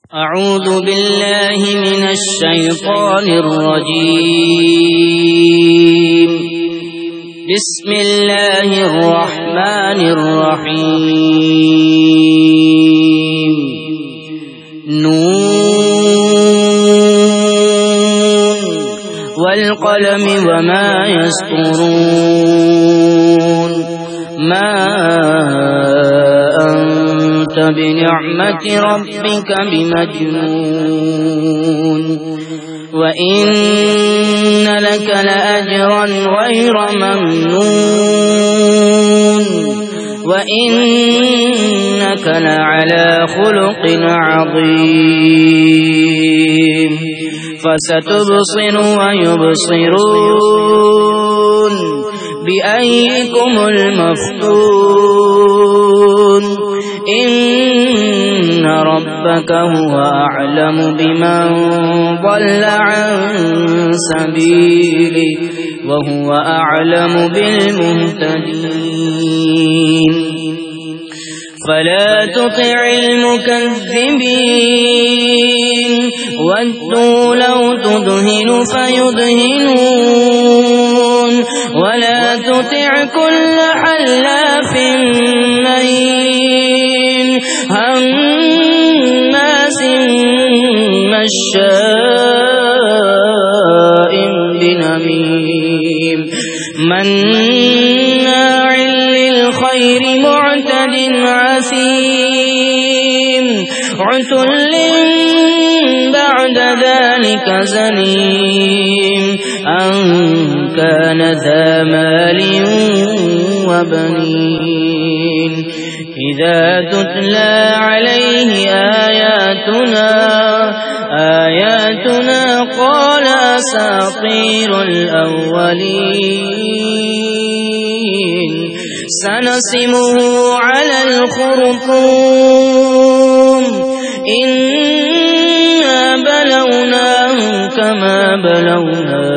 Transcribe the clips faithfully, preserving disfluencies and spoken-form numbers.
أعوذ بالله من الشيطان الرجيم. بسم الله الرحمن الرحيم. نون والقلم وما يسطرون. ما أنت بنعمة ربك بمجنون. وإن لك لأجرا غير ممنون. وإنك لعلى خلق عظيم. فستبصر ويبصرون بأيكم المفتون. إن ربك هو أعلم بمن ضل عن سبيله وهو أعلم بالمهتدين. فلا تطع المكذبين ودوا لو تدهن فيدهنون. ولا تطع كل حلاف مهين هماز مشاء بنميم مناع للخير معتد عثيم عتل بعد ذلك زنيم أن كان ذا مال وبنين. إذا تتلى عليه آياتنا آياتنا قال أساطير الأولين. سنسمه على الخرطوم. إنا بلوناهم كما بلونا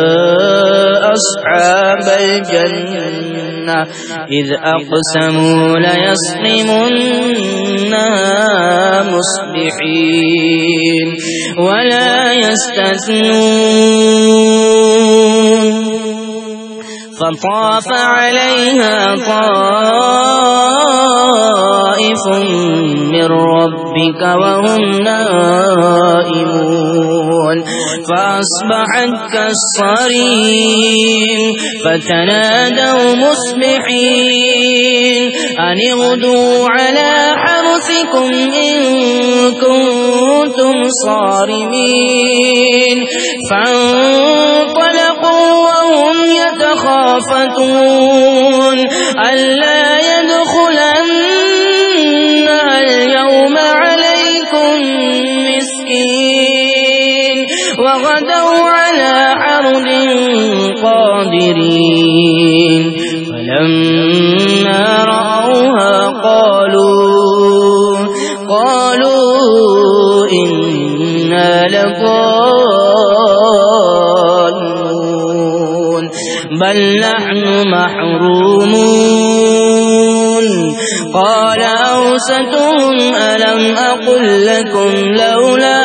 أصحاب الجنة إذ أقسموا ليصرمنها مصبحين ولا يستثنون. فطاف عليها طائف من ربك وهم نائمون فأصبحت كالصريم. فتنادوا مصبحين أن اغدوا على حرثكم إن كنتم صارمين. فانطلقوا وهم يتخافتون ألا يدخلنها اليوم عليكم مسكين. وغدوا على حرد قادرين. فلما رأوها قالوا قالوا إنا لضالون بل نحن محرومون. قال أوسطهم ألم أقل لكم لولا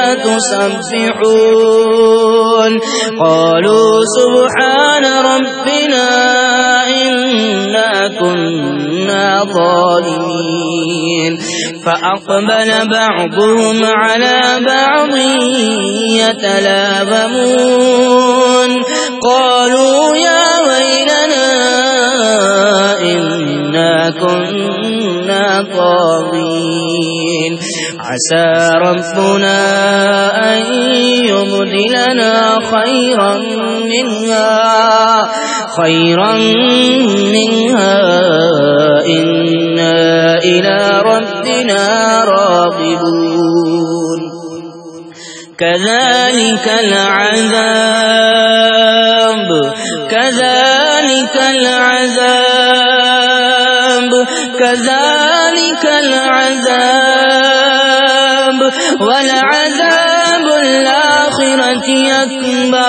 تسبحون. قالوا سبحان ربنا إنا كنا ظالمين. فأقبل بعضهم على بعض يتلاومون. قالوا يا ويلنا إنا كنا طاغين. عسى ربنا أن يبدلنا خيرا منها خيرا منها إنا إلى ربنا راغبون. كذلك العذاب كذلك العذاب كذلك العذاب ولعذاب الآخرة أكبر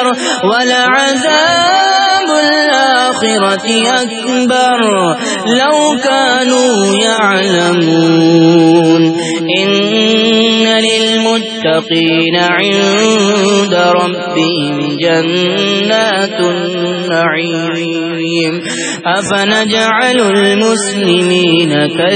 ولعذاب الآخرة أكبر لو كانوا يعلمون. إن للمتقين للمتقين عند ربهم جنات النعيم أفنجعل المسلمين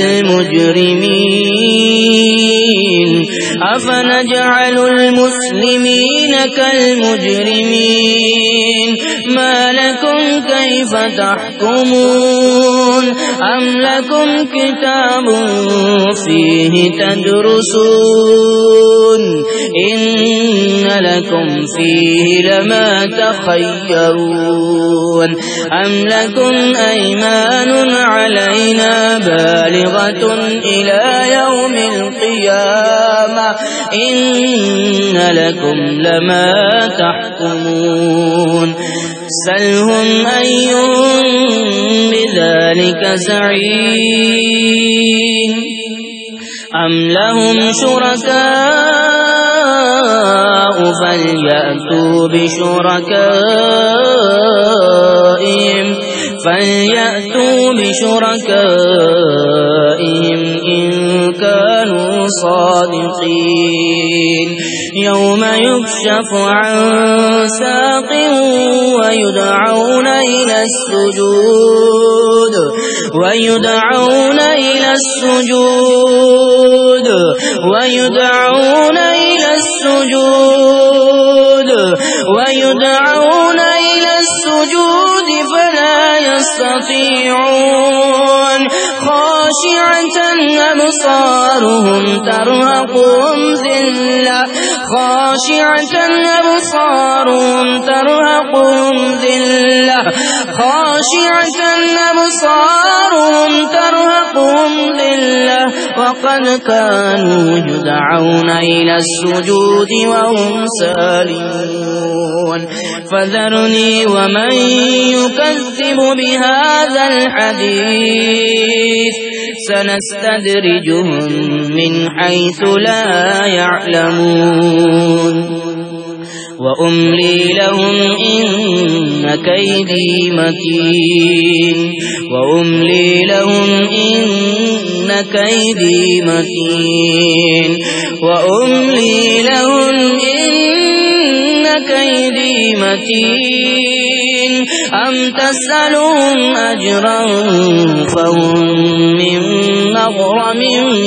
كالمجرمين أفنجعل المسلمين كالمجرمين ما لكم كيف تحكمون أم لكم كتاب فيه تدرسون إن لكم فيه لما تخيرون أم لكم أيمان علينا بالغة إلى يوم القيامة إن لكم لما تحكمون سلهم أيهم بذلك زعيم أم لهم شركاء فليأتوا بشركائهم فليأتوا بشركائهم إن كانوا صادقين يوم يكشف عن ساق ويدعون إلى السجود ويدعون إلى السجود ويدعون إلى السجود ويدعون إلى السجود فلا يستطيعون خاشعة أبصارهم ترهقهم ذلة خاشعة أبصارهم ترهقهم ذلة خاشعة أبصارهم ترهقهم ذلة وقد كانوا يدعون إلى السجود وهم سالمون فذرني ومن يكذب بهذا الحديث سنستدرجهم من حيث لا يعلمون وأملي لهم إن كيدي متين وأملي لهم إن كيدي متين وأملي لهم إن كيدي متين أم تسألهم أجرا فهم من مغرم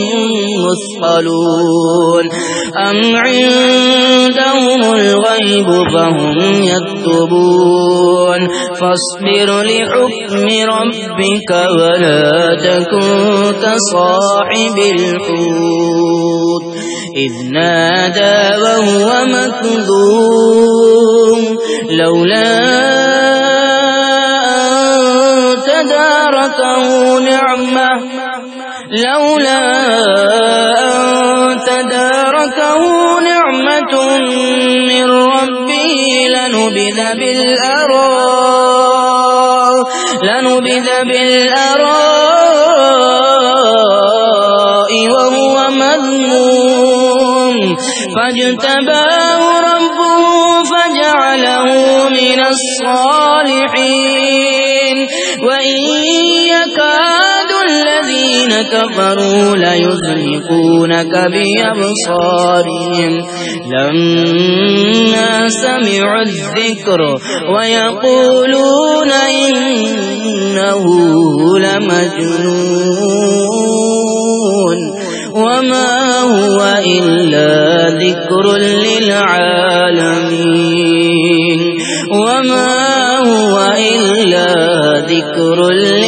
مثقلون أم عندهم الغيب فهم يكتبون فاصبر لحكم ربك ولا تكن كصاحب الحوت إذ نادى وهو مكذوب لولا أن تداركه نعمة لولا أن تداركه نعمة من ربه لنبذ بالأراء لنبذ بالأراء وهو مذموم فاجتباه ربه فجعله من الصالحين وإن يكاد الذين كفروا ليزلقونك بأبصارهم لما سمعوا الذكر ويقولون إنه لمجنون وما هو إلا ذكر للعالمين وما هو إلا ذكر